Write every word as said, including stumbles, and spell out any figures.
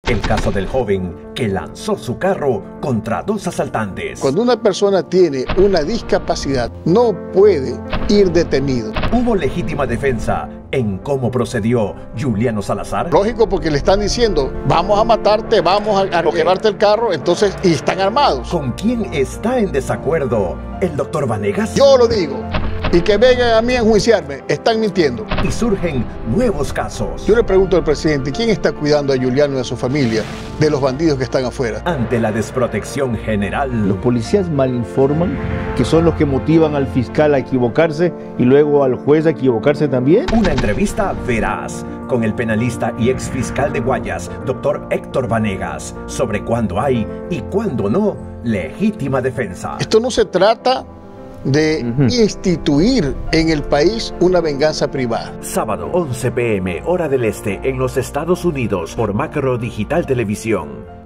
El caso del joven que lanzó su carro contra dos asaltantes. Cuando una persona tiene una discapacidad, no puede ir detenido. ¿Hubo legítima defensa en cómo procedió Juliano Salazar? Lógico, porque le están diciendo, vamos a matarte, vamos a, a okay. llevarte el carro, entonces, y están armados. ¿Con quién está en desacuerdo el doctor Vanegas? Yo lo digo. Y que vengan a mí a enjuiciarme, están mintiendo. Y surgen nuevos casos. Yo le pregunto al presidente, ¿quién está cuidando a Juliano y a su familia de los bandidos que están afuera? Ante la desprotección general. Los policías malinforman, que son los que motivan al fiscal a equivocarse y luego al juez a equivocarse también. Una entrevista veraz con el penalista y ex fiscal de Guayas, doctor Héctor Vanegas, sobre cuándo hay y cuándo no legítima defensa. Esto no se trata de uh-huh. instituir en el país una venganza privada. Sábado once p m hora del este en los Estados Unidos por Macro Digital Televisión.